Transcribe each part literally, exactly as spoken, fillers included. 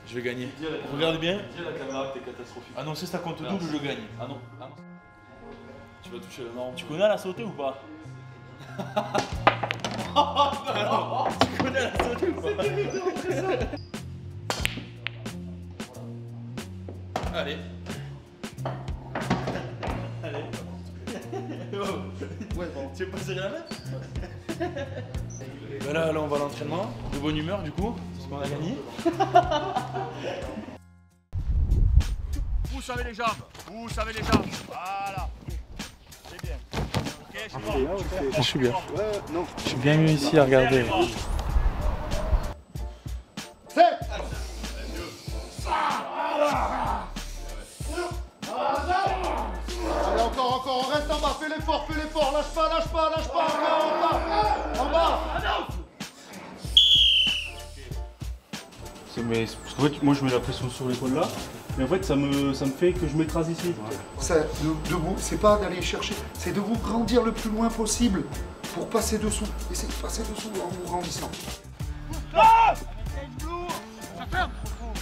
Je vais gagner. Regarde bien. Dis à la caméra que t'es catastrophique. Ah non, si ça compte double, je gagne. Ah non, ah non. Tu vas toucher la norme. Tu connais la sauter ou pas? Alors, tu connais la sauter ou pas? Allez. Allez. Ouais, bon. Tu veux pas serrer la main? Ben là, là, on va à l'entraînement. De bonne humeur, du coup, c'est ce qu'on a gagné. Pousse avec les jambes. Pousse avec les jambes. Voilà. C'est bien. Ok, c'est bon. Je suis bien. Je suis bien mieux ici à regarder. Allez, encore, encore, on reste en bas, fais l'effort, fais l'effort, lâche pas, lâche pas, lâche pas, encore en bas, en bas. Mais, parce qu'en fait, moi je mets la pression sur l'épaule là, mais en fait ça me, ça me fait que je m'écrase ici. Ça, de, debout, c'est pas d'aller chercher, c'est de vous grandir le plus loin possible pour passer dessous. Essayez de passer dessous en vous grandissant. Ah, ça ferme.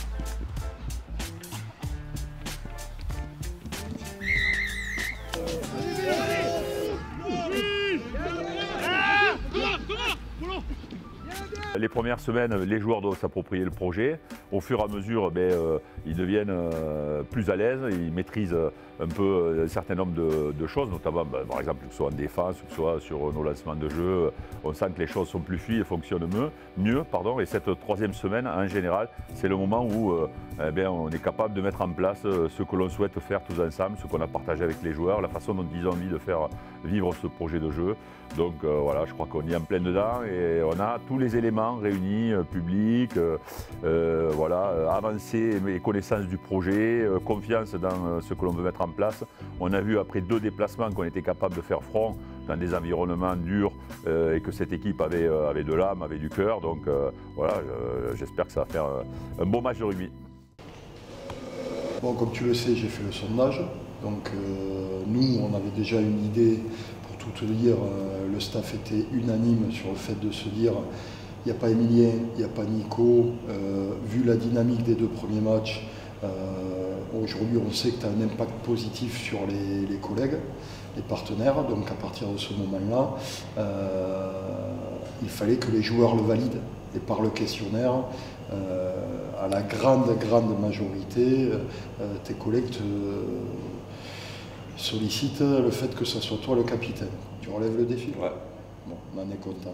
Les premières semaines, les joueurs doivent s'approprier le projet. Au fur et à mesure, ben, euh, ils deviennent euh, plus à l'aise, ils maîtrisent un peu euh, un certain nombre de, de choses, notamment ben, par exemple que ce soit en défense, que ce soit sur nos lancements de jeu. On sent que les choses sont plus fluides et fonctionnent mieux. mieux pardon, et cette troisième semaine, en général, c'est le moment où euh, eh bien, on est capable de mettre en place ce que l'on souhaite faire tous ensemble, ce qu'on a partagé avec les joueurs, la façon dont ils ont envie de faire vivre ce projet de jeu. Donc euh, voilà, je crois qu'on y est en plein dedans et on a tous les éléments réunis, euh, public, euh, euh, voilà, euh, avancée et connaissance du projet, euh, confiance dans euh, ce que l'on veut mettre en place. On a vu après deux déplacements qu'on était capable de faire front dans des environnements durs euh, et que cette équipe avait, euh, avait de l'âme, avait du cœur. Donc euh, voilà, euh, j'espère que ça va faire euh, un beau match de rugby. Bon, comme tu le sais, j'ai fait le sondage. Donc euh, nous, on avait déjà une idée. Pour tout te dire, euh, le staff était unanime sur le fait de se dire il n'y a pas Emilien, il n'y a pas Nico. Euh, vu la dynamique des deux premiers matchs, euh, aujourd'hui on sait que tu as un impact positif sur les, les collègues, les partenaires. Donc à partir de ce moment-là, euh, il fallait que les joueurs le valident. Et par le questionnaire, euh, à la grande, grande majorité, euh, tes collègues te sollicitent le fait que ce soit toi le capitaine. Tu relèves le défi? Ouais. Bon, on en est content.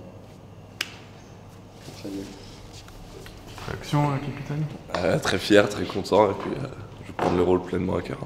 Très bien. Réaction, euh, capitaine? euh, Très fier, très content, et puis euh, je vais prendre le rôle pleinement à cœur.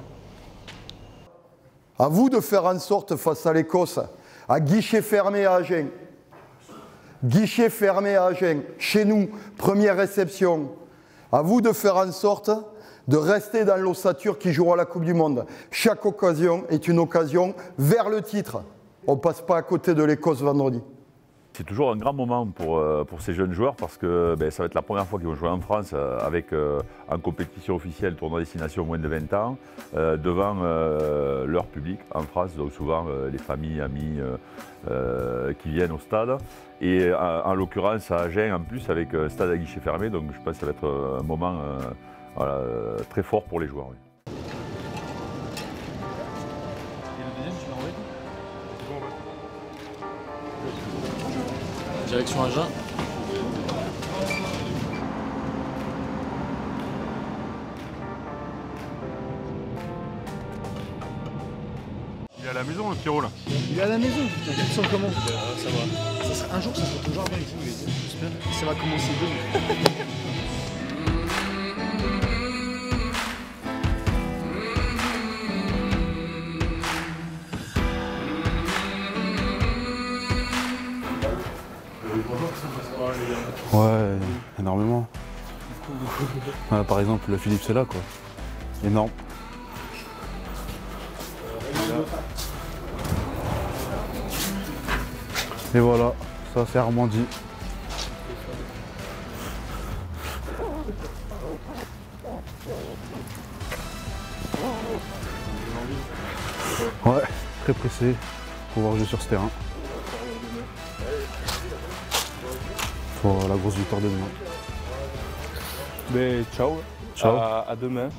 À vous de faire en sorte, face à l'Écosse, à guichet fermé à Agen, guichet fermé à Agen, chez nous, première réception, à vous de faire en sorte de rester dans l'ossature qui jouera la Coupe du Monde. Chaque occasion est une occasion vers le titre. On ne passe pas à côté de l'Écosse vendredi. C'est toujours un grand moment pour, euh, pour ces jeunes joueurs parce que ben, ça va être la première fois qu'ils vont jouer en France euh, avec euh, en compétition officielle, tournoi destination moins de vingt ans, euh, devant euh, leur public en France, donc souvent euh, les familles, amis euh, euh, qui viennent au stade. Et en, en l'occurrence à Agen en plus avec un stade à guichet fermé, donc je pense que ça va être un moment euh, voilà, euh, très fort pour les joueurs. Oui. Direction Agen. Il est à la maison le Pierrot là. Il est à la maison. Tu te sens comment? Ça va. Ça sera, un jour, ça sera ton jardin ici. J'espère. Ça va commencer demain. Ouais, énormément. Ouais, par exemple, le Philippe c'est là quoi. Énorme. Et voilà, ça c'est Armandie. Ouais, très pressé pour pouvoir jouer sur ce terrain. Pour la grosse victoire de demain. Ben, ciao. Ciao. À, à demain.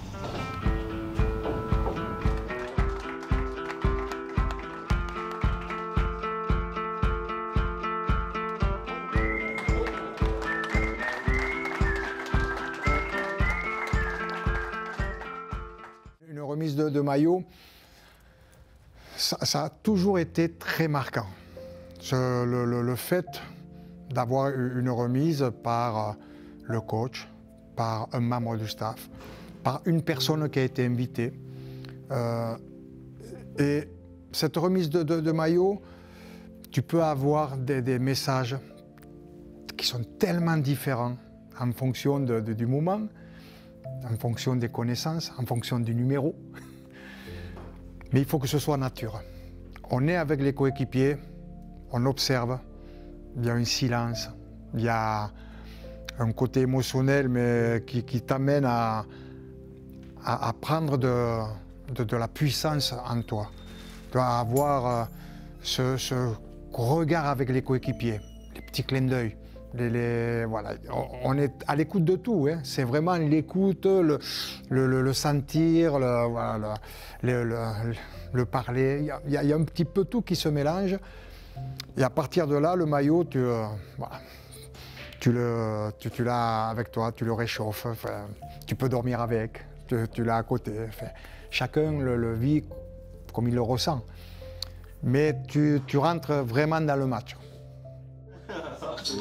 Une remise de, de maillot, ça, ça a toujours été très marquant. Ce, le, le, le fait d'avoir une remise par le coach, par un membre du staff, par une personne qui a été invitée. Euh, et cette remise de, de, de maillot, tu peux avoir des, des messages qui sont tellement différents en fonction de, de, du moment, en fonction des connaissances, en fonction du numéro. Mais il faut que ce soit nature. On est avec les coéquipiers, on observe, il y a un silence, il y a un côté émotionnel mais qui, qui t'amène à, à, à prendre de, de, de la puissance en toi. Tu dois avoir ce, ce regard avec les coéquipiers, les petits clins d'œil. Les, les, voilà. On est à l'écoute de tout, hein. C'est vraiment l'écoute, le, le, le, le sentir, le, voilà, le, le, le, le parler. Il y, a, il y a un petit peu tout qui se mélange. Et à partir de là, le maillot, tu, euh, voilà, tu, le, tu, tu l'as avec toi, tu le réchauffes, enfin, tu peux dormir avec, tu, tu l'as à côté. Enfin, chacun le, le vit comme il le ressent. Mais tu, tu rentres vraiment dans le match. Je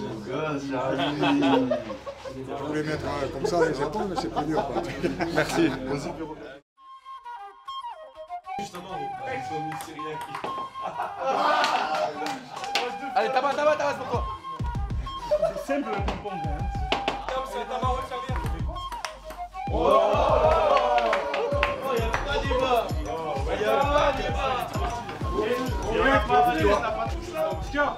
voulais mettre comme ça les épaules, mais c'est plus dur. Quoi. Merci. Allez, tabac, tabac, tabac, c'est pour toi. C'est simple le ping-pong. C'est ta main, ça vient. Oh, il n'y a pas de débat. Il n'y a pas de débat.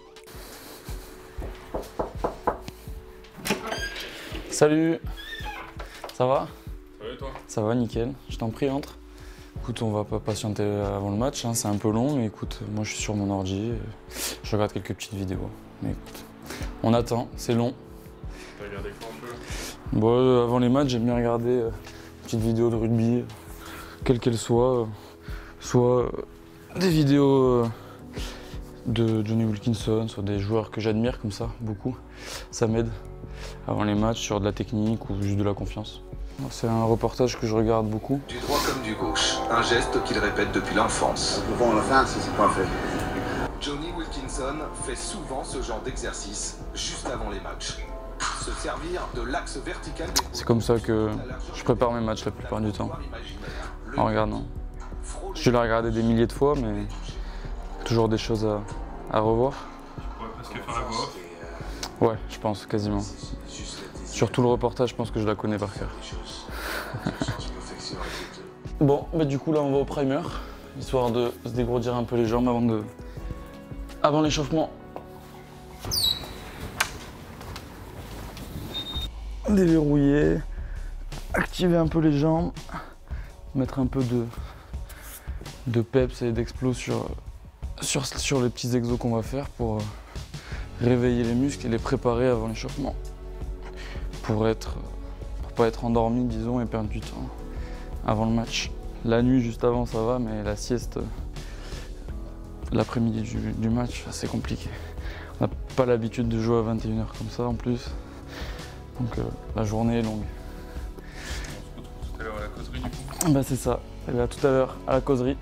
Salut. Ça va? Ça va et toi? Ça va, nickel. Je t'en prie, entre. Écoute, on va pas patienter avant le match, hein. C'est un peu long, mais écoute, moi je suis sur mon ordi, je regarde quelques petites vidéos. Mais écoute, on attend, c'est long. T'as regardé quoi un peu? Bon, euh, avant les matchs, j'aime bien regarder euh, des petites vidéos de rugby, euh, quelles qu'elles soient. Euh, soit euh, des vidéos euh, de Johnny Wilkinson, soit des joueurs que j'admire comme ça, beaucoup. Ça m'aide avant les matchs sur de la technique ou juste de la confiance. C'est un reportage que je regarde beaucoup. Du droit comme du gauche, un geste qu'il répète depuis l'enfance. Devant la fin, c'est pas fait. Johnny Wilkinson fait souvent ce genre d'exercice juste avant les matchs. Se servir de l'axe vertical. C'est comme ça que je prépare mes matchs la plupart du temps, en regardant. Je l'ai regardé des milliers de fois, mais toujours des choses à, à revoir. Tu pourrais presque faire la voix off. Ouais, je pense, quasiment. Surtout le reportage, je pense que je la connais par cœur. Bon, bah du coup là on va au primer, histoire de se dégourdir un peu les jambes avant de, avant l'échauffement. Déverrouiller, activer un peu les jambes, mettre un peu de, de peps et d'explos sur, sur, sur les petits exos qu'on va faire pour réveiller les muscles et les préparer avant l'échauffement. Pour être, pour pas être endormi, disons, et perdre du temps avant le match. La nuit, juste avant, ça va, mais la sieste, l'après-midi du, du match, c'est compliqué. On n'a pas l'habitude de jouer à vingt et une heures comme ça, en plus. Donc euh, la journée est longue. On se retrouve tout à l'heure à la causerie, du coup. Bah c'est ça. Et bien, à tout à l'heure, à la causerie.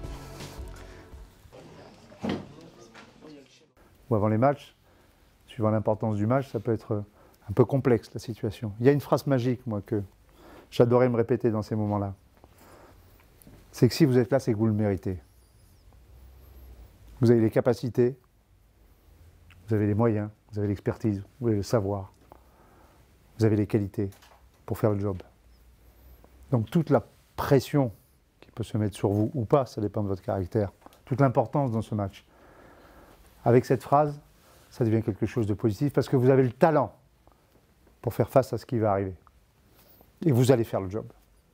Ou avant les matchs, suivant l'importance du match, ça peut être un peu complexe la situation. Il y a une phrase magique, moi, que j'adorais me répéter dans ces moments-là. C'est que si vous êtes là, c'est que vous le méritez. Vous avez les capacités, vous avez les moyens, vous avez l'expertise, vous avez le savoir, vous avez les qualités pour faire le job. Donc toute la pression qui peut se mettre sur vous ou pas, ça dépend de votre caractère, toute l'importance dans ce match. Avec cette phrase, ça devient quelque chose de positif parce que vous avez le talent pour faire face à ce qui va arriver. Et vous allez faire le job.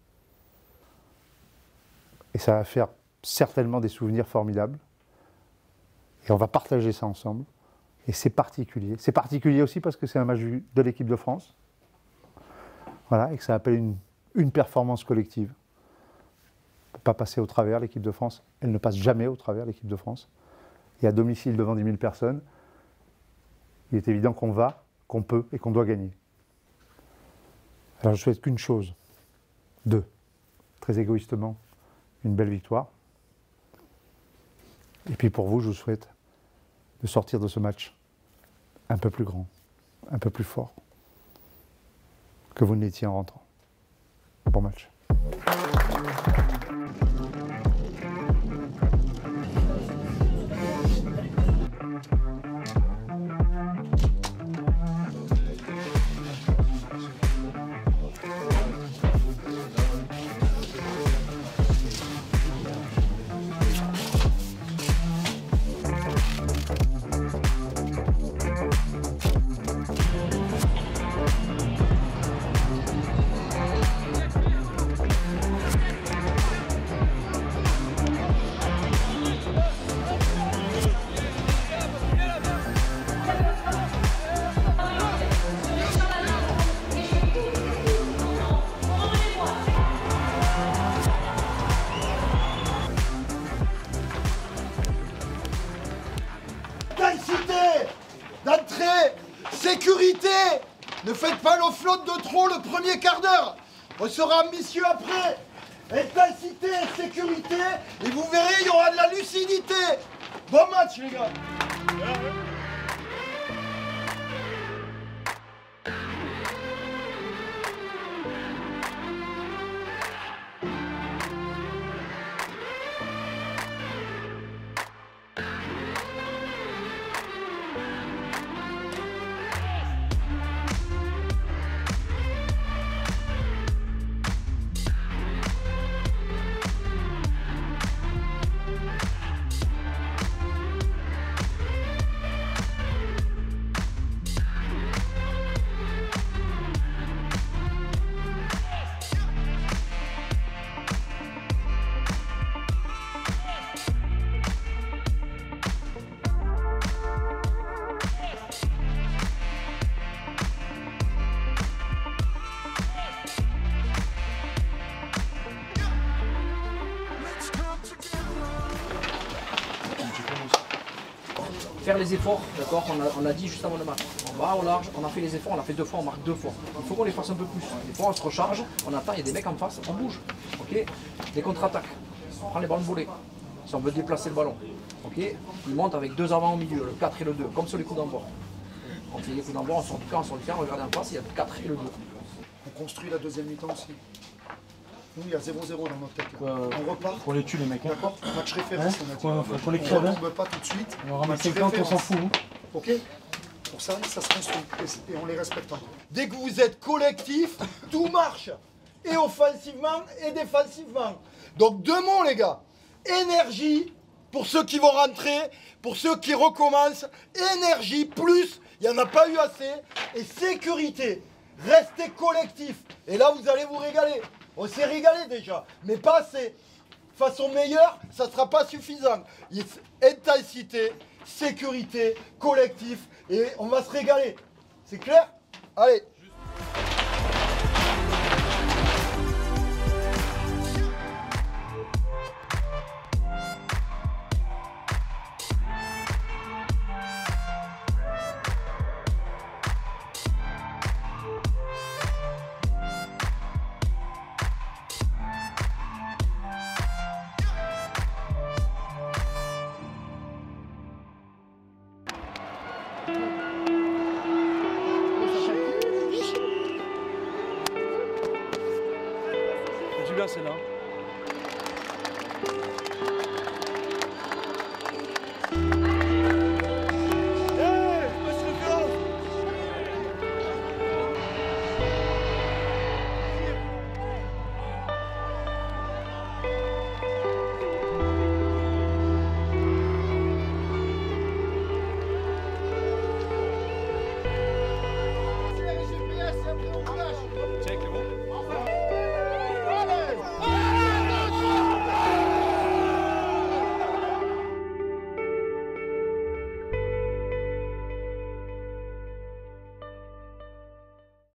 Et ça va faire certainement des souvenirs formidables. Et on va partager ça ensemble. Et c'est particulier. C'est particulier aussi parce que c'est un match de l'équipe de France. Voilà, et que ça appelle une, une performance collective. On ne peut pas passer au travers l'équipe de France. Elle ne passe jamais au travers l'équipe de France. Et à domicile devant dix mille personnes, il est évident qu'on va, qu'on peut et qu'on doit gagner. Alors je souhaite qu'une chose, deux, très égoïstement, une belle victoire. Et puis pour vous, je vous souhaite de sortir de ce match un peu plus grand, un peu plus fort que vous ne l'étiez en rentrant. Bon match. D'entrée, sécurité. Ne faites pas l'eau flotte de trop le premier quart d'heure. On sera ambitieux après. Intensité et sécurité. Et vous verrez, il y aura de la lucidité. Bon match, les gars. Faire les efforts, d'accord, on a, on a dit juste avant le match. On va au large, on a fait les efforts, on a fait deux fois, on marque deux fois. Il faut qu'on les fasse un peu plus. Des fois on se recharge, on attend, il y a des mecs en face, on bouge. Ok. Les contre-attaques, on prend les ballons volés. Si on veut déplacer le ballon. Ok. Ils montent avec deux avants au milieu, le quatre et le deux, comme sur les coups d'envoi. On fait les coups d'envoi, on sort du camp, on sort du camp, on regarde en face, il y a le quatre et le deux. On construit la deuxième mi-temps aussi. Nous, il y a zéro zéro dans notre tête. Euh, on repart. On les tue les mecs. Hein. D'accord. Match référence, hein on a dit. ouais, faut qu'on les crève. On ne tombe pas tout de suite. On va ramasser cinquante, on s'en fout. Hein. Ok. Pour ça, ça se construit. Et, et on les respecte. Dès que vous êtes collectif, tout marche. Et offensivement et défensivement. Donc deux mots, les gars. Énergie pour ceux qui vont rentrer, pour ceux qui recommencent. Énergie plus, il n'y en a pas eu assez. Et sécurité. Restez collectif. Et là, vous allez vous régaler. On s'est régalé déjà, mais pas assez. Façon meilleure, ça ne sera pas suffisant. Intensité, sécurité, collectif, et on va se régaler. C'est clair? Allez. C'est bien celle-là. Check.